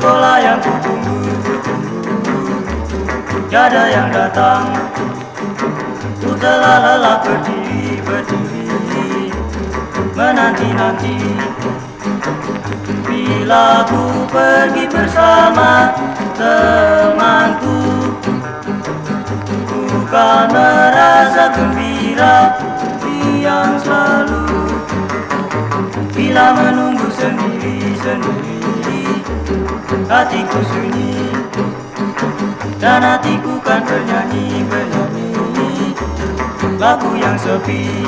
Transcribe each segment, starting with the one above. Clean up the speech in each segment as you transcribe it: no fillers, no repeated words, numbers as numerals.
sekolah yang kutunggu, tiada yang datang. Ku telah lelah berdiri, menanti-nanti. Bila ku pergi bersama temanku, ku kan merasa gembira yang selalu. Bila menunggu sendiri, hatiku sunyi, dan hatiku kan bernyanyi lagu yang sepi.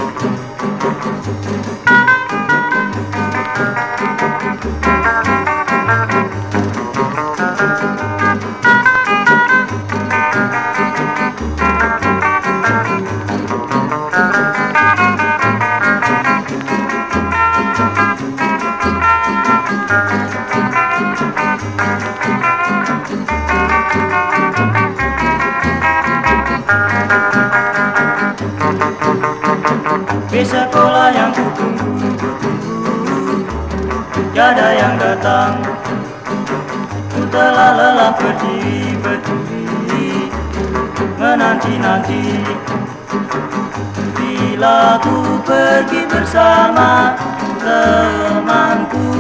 Bis sekolah yang kutunggu, tiada yang datang. Ku telah lelah berdiri, menanti-nanti. Bila ku pergi bersama temanku,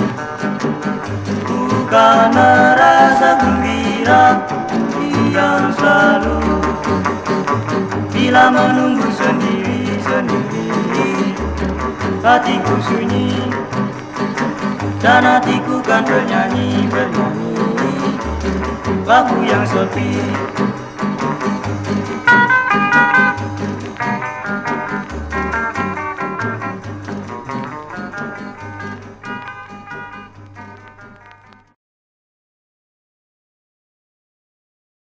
ku kan merasa gembira yang selalu. Bila menunggu sendiri, hatiku sunyi, dan hatiku kan bernyanyi lagu yang sepi.